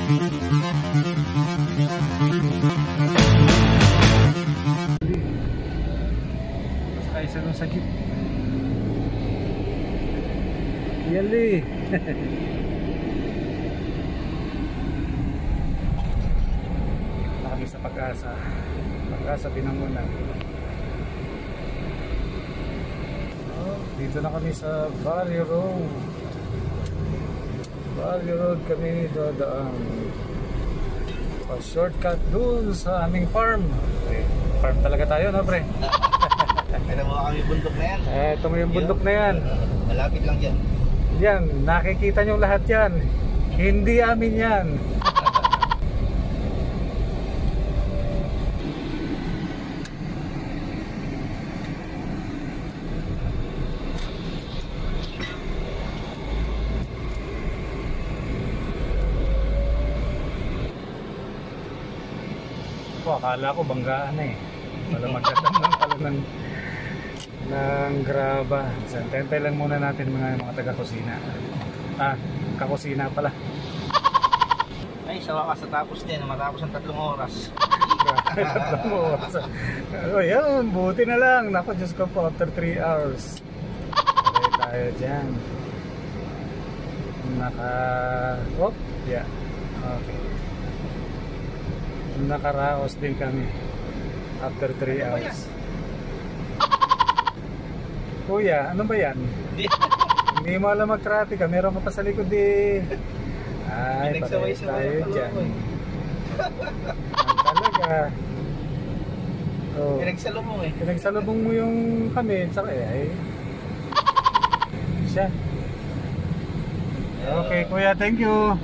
Isa dun sa jeep. Yali. Na kami sa Pag-asa. Pag-asa Binangonan. Dito na kami sa Valley Road. Valley Road kami dadaan. Pa-shortcut dun sa aming farm. Farm talaga tayo, no, pre? Kaya mo kami bundok na yan. Ito mo yung bundok na yan. Malapit lang yan. Yan, nakikita nyo lahat yan. Hindi amin yan. Akala ko banggaan na eh. Wala magdadang pala ng graba. So, tentay lang muna natin mga taga-kusina. Kakusina pala. Ay, sawa ka sa tapos din. Matapos ang 3 oras. 3 oras. O yan, buti na lang. Naku, Diyos ko po, after 3 hours. Okay tayo dyan. Yeah. Okay. Nakaraos din kami after 3 hours. Kuya, ano ba yan? Hindi mo alam mag-traffic, meron ka pa sa likod eh. Ay, patay tayo dyan. Talaga. Oh, Pinagsalubong eh. Pinagsalubong mo yung kami, saka ay. Siya. Okay, kuya, thank you.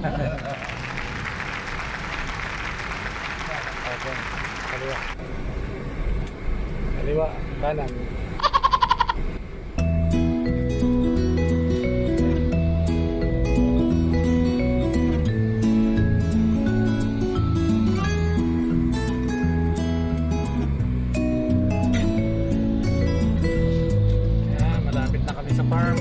Okay, kaliwa. Kaliwa, kanan. Malapit na kami sa farm.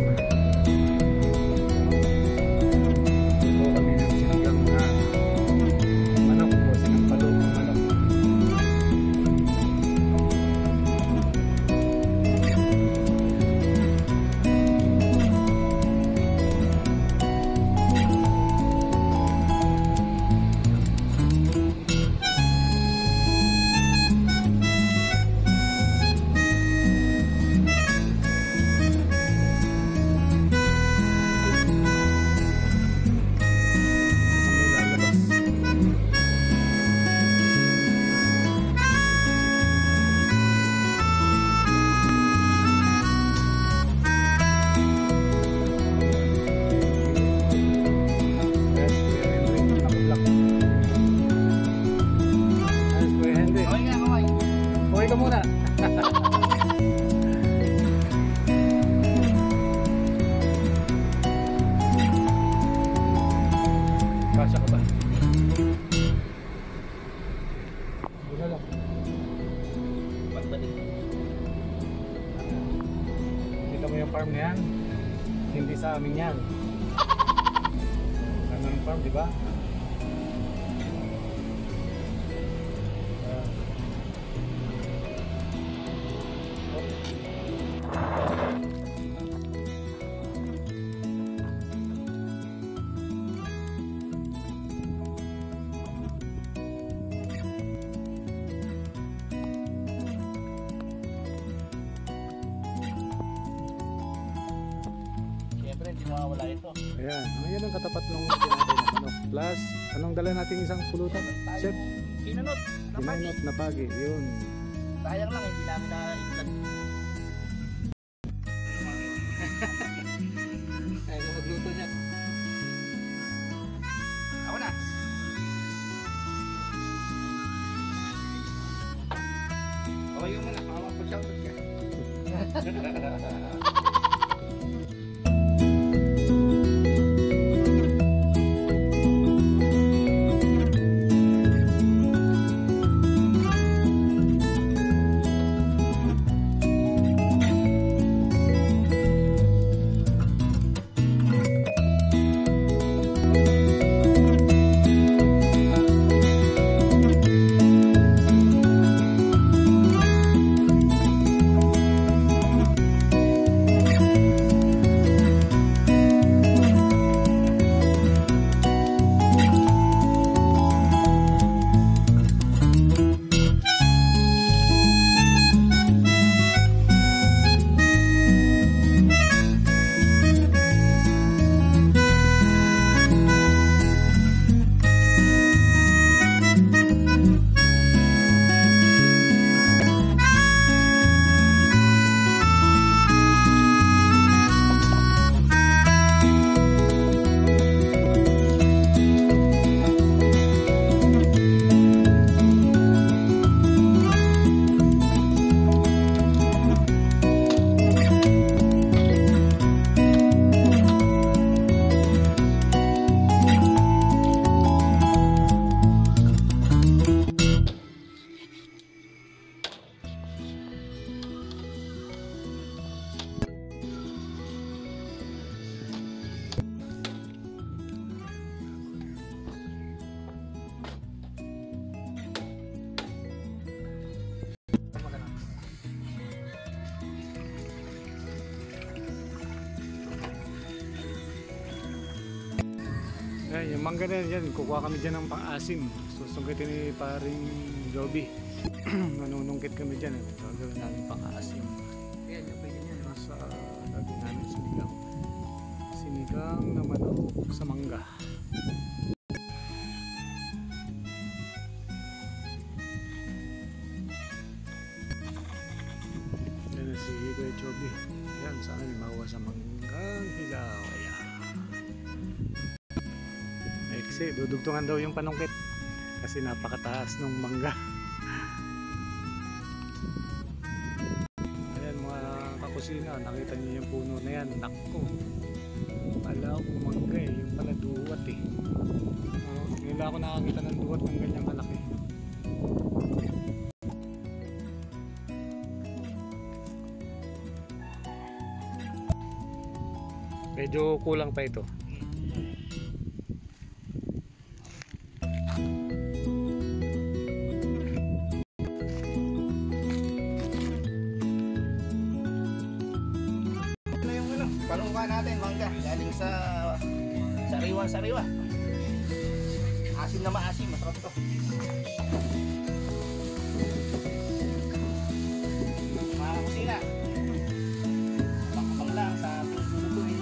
Ka muna. Kasya ka ba? Buka lang. Kita mo yung farm na yan? Hindi sa amin yan. Ano yung farm, di ba? Hindi mawawala ito. Ayan, yan ang katapat ng ano. Plus, anong dala nating isang pulutan? Chef? Kinanot na pagi. Yun. Sayang lang, hindi namin na-vlog. Ay, magluto niya. Ako na. Okay yung mga makapag-shoutout ka. mangga na yan, kukuha kami dyan ng pang-asim. Susungkitin ni paring Joby. Nanunungkit kami dyan. Gagawin namin pang-asim. Ayan, yung pwede niya. Sa gagawin namin sinigang. Sinigang na manok sa mangga. Yan na si Kuya Joby. Yan, sana may makuha sa manggang hilaw. Ayan. Maiksi, dudugtungan daw yung panungkit. Kasi napakataas ng mangga. Ayan mga kakusina, nakita niyo yung puno na yan. Nakko. Pala ko mangga eh, yung pala duwat eh. Ngayon ako nakakita ng duwat ng ganyang kalaki. Medyo kulang pa ito. Ano yung ano? Panungka natin, mangga. Galing sa sariwa-sariwa. Asim na maasim, masarap to. Mga kusina. Pakapang lang sa pinagulutuin.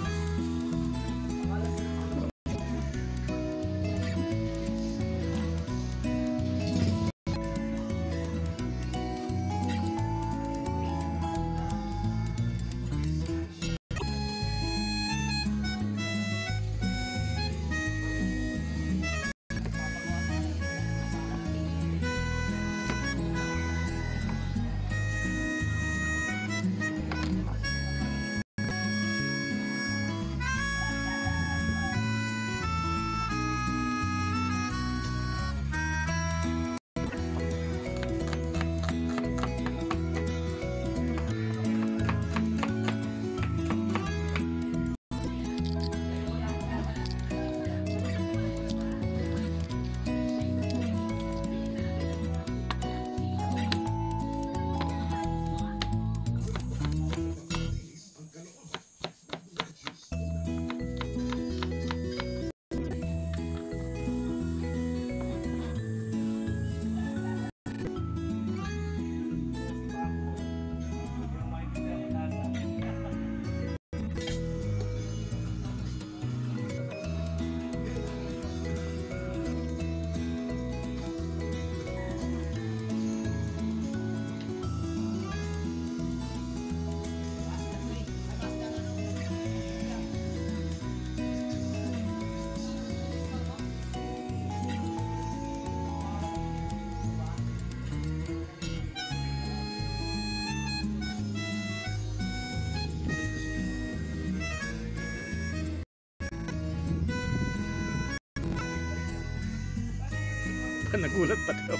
Nagulat pa daw.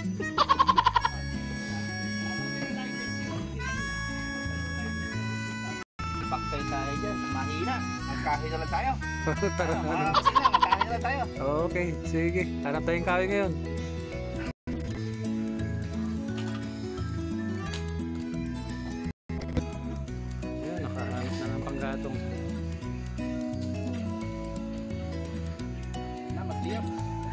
Paktay tayo dyan, mahina. Magkahina lang tayo. Tara Mga na. kusina, magkahina lang tayo. Okay, sige. Hanap tayong kawi ngayon. Ayan, nakahanap na ng panggatong. Na, magliyap.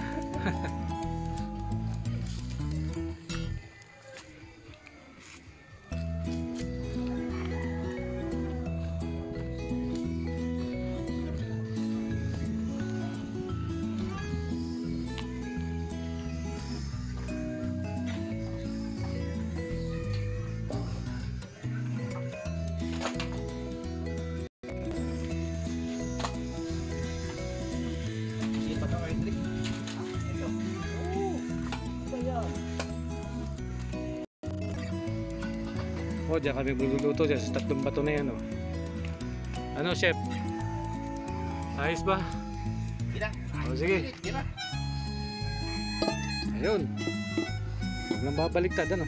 Oh, diyan kami magluluto dyan sa tatlong bato na yan, oh. Ano, chef? Ayos ba? Gila. O, sige. Gila. Ayun. Huwag lang babaliktad, ano?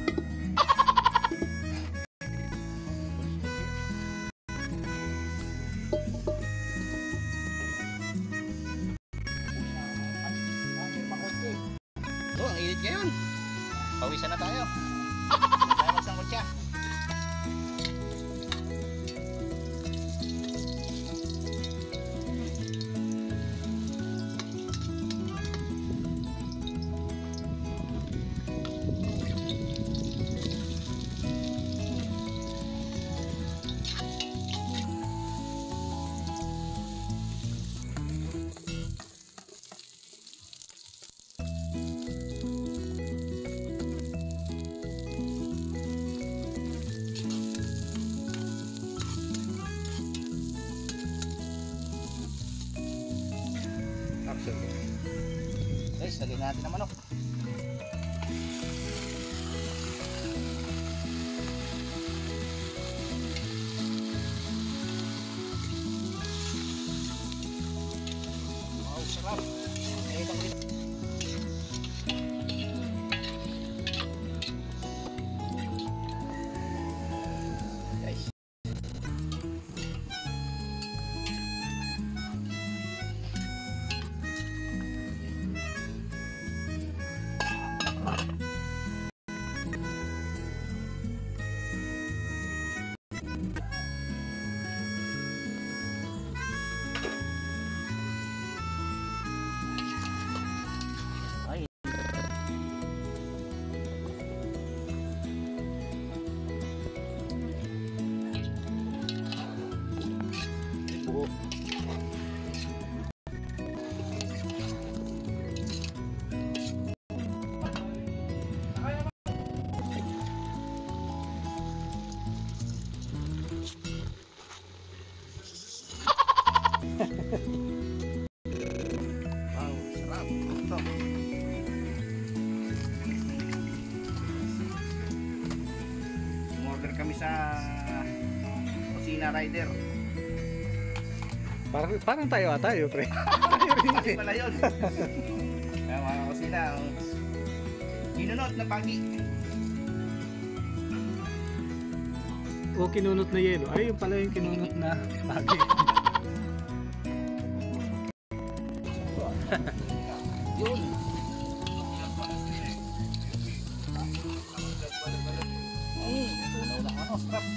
Oh, ang init ngayon. Pawisan na tayo. Tayo magsangkot siya. Guys, lagay natin ang manok. Wow, sarap. Ayun ang ulit. Guys. Ay. Buo. Wow, sarap. Ito. Umorder kami sa Kusina Rider. Parang tayo tayo, pre. Pagi pala yun. Kaya mga kusina, kinunot na pagi. O kinunot na yelo. Ay, yun pala yung kinunot na pagi. Yun. Tunaw na ano, sarap.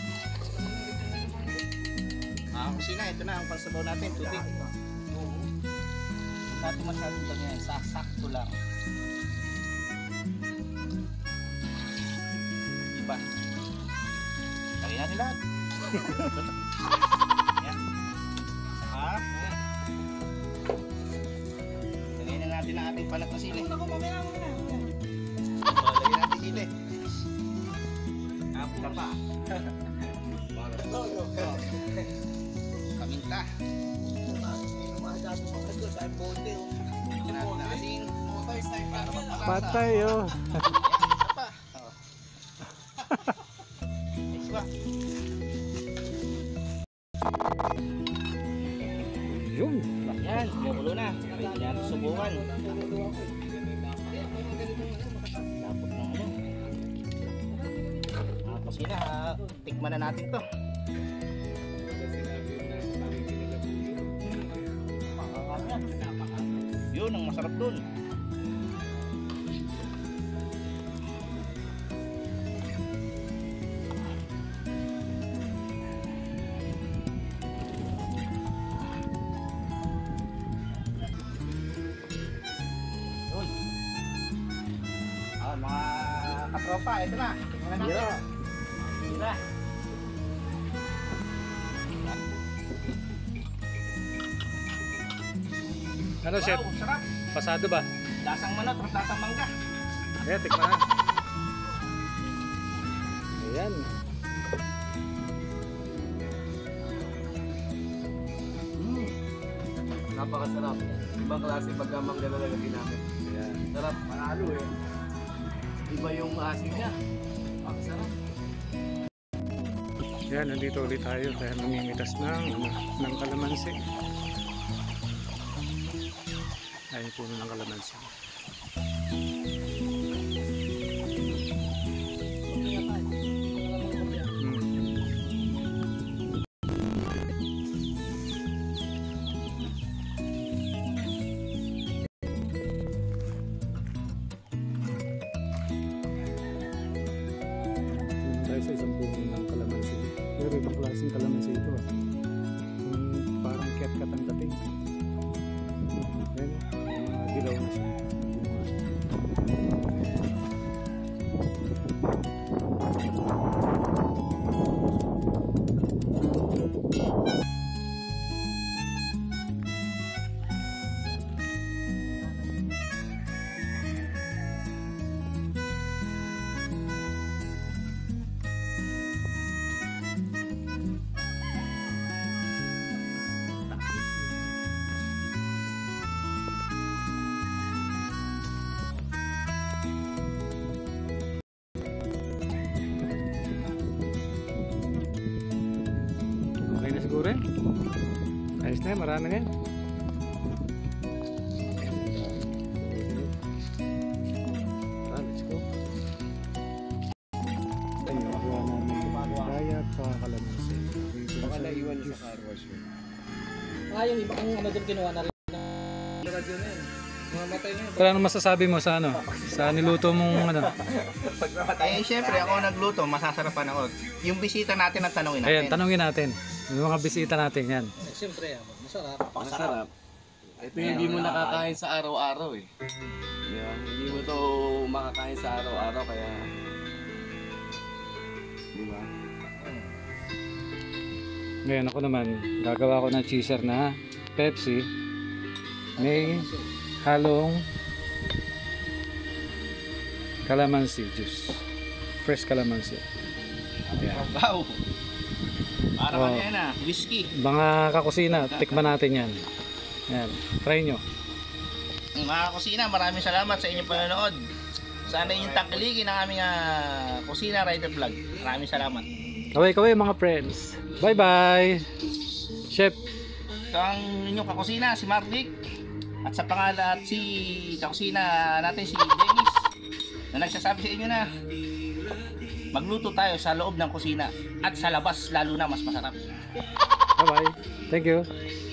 Mga kusina, ito na ang pansabaw natin, tubig. Hindi masyadong ganyan, sasakto lang. Diba? Lagay natin lahat. Yan. Saka, lagay na natin ang ating palat na sili. Lagay natin sili. Apta pa. Kaminta. Lagyan natin ang ating para mapalasa. Patay, oh. Isa pa. Oh. Ayos ba? Yun. Yan, kumulo na. Pwede natin subukan. Dapat ng ano. Mga kusina, tikman na natin to. Yun ang masarap dun. Uy. Mga katropa, ito na. Tingnan natin. Yeah. Tira. Ano, chef? Wow, sarap. Pasado ba? Lasang manok, lasang mangga. Ayan, tikman na. Ayan. Napakasarap. Ibang klase pagkamangga na lalagyan namin. Ayan. Sarap, panalo eh. Iba yung asin niya. Napakasarap. Ayan, nandito ulit tayo dahil namimitas ng kalamansi. Ay, puno ng kalamansi. Tayo sa isang puno ng kalamansi. Pero ibang klaseng kalamansi ito. Parang kiat-kat ang dating. Ayan, dilaw na siya. Marami na yan. Let's go. Ayun, nakuha namin yung daya at saka kalamansi. Baka naiwan sa car wash yun. Yung iba kong ano doon kinuha na rin. Radyo na yun. Mamatay na yun. Wala nang masasabi mo sa ano? Sa niluto mong ano? Eh, syempre, ako nagluto, masasarapan ako. Yung bisita natin ang tanongin natin. Ayan, tanungin natin. Yung mga bisita natin yan. Siyempre, masarap. Masarap. Ito yung hindi mo nakakain sa araw-araw eh. Yeah, hindi mo to makakain sa araw-araw kaya... Di ba? Ngayon ako naman, gagawa ko ng cheeser na Pepsi. May halong calamansi juice. Fresh calamansi. Ayan. Wow! Para Oh. ano yan ah, whiskey. Mga kakusina, tikman natin yan. Yan, try nyo. Mga kusina, maraming salamat sa inyong panonood. Sana inyong tangkiligin ang aming Kusina Rider Vlog. Maraming salamat. Kaway mga friends. Bye-bye! Chef! Ito ang inyong kakusina, si Mardik. At sa pangalan at si kakusina natin, si Dennis. Na nagsasabi sa inyo na magluto tayo sa loob ng kusina. At sa labas, lalo na mas masarap. Bye-bye! Thank you!